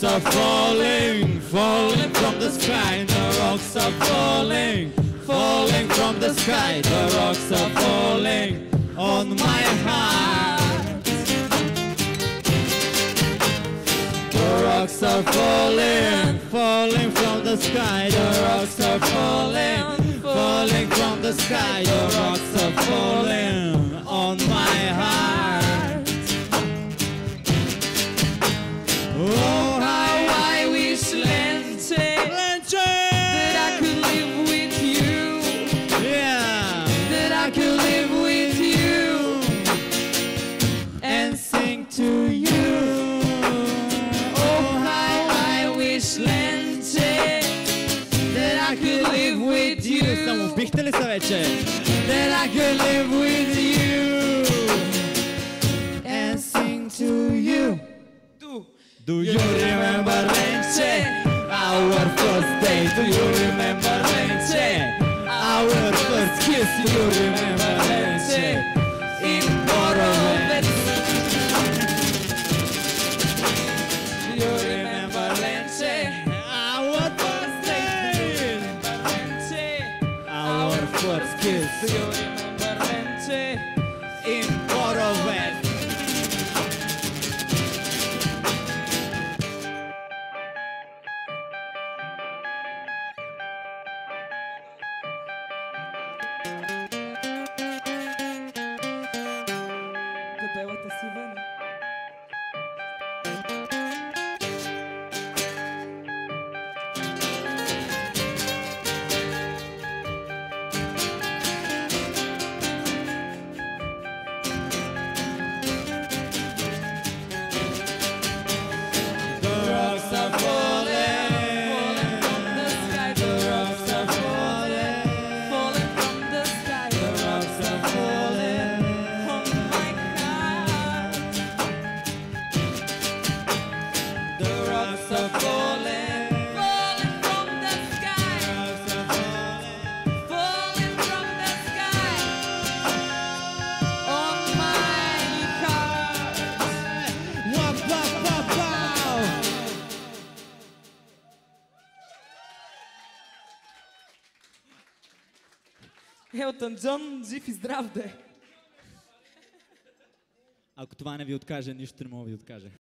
rocks are falling, falling from the sky. The rocks are falling, falling from the sky. The rocks are falling on my heart. The rocks are falling, falling from the sky. The rocks are falling, falling from the sky. The rocks are falling on my heart. Oh, how I wish, Lente, that I could live with you. Yeah, that I could live with you and sing to you. Oh, how I wish, Lente, that I could live with you. Само бихте ли се вече? That I could live with you and sing to you. Do you remember, Lente, our first day? Do you remember, Lente, our first kiss? Do you remember, Lente, in Morovec? Do you remember, Lente, our first day? Do you remember, Lente, our first kiss? Do you remember, Lente, in Morovec? Дебелата си вън. The rocks are falling, falling from the sky. The rocks are falling, Falling from the sky. the rocks are falling On my heart. The rocks are falling, Falling from the sky. rocks are falling. Falling from the sky. On my heart. Wow, wow, wow, wow. Елтън Джон, жив и здрав да е. Ако това не ви откаже, нищо не мога да ви откаже.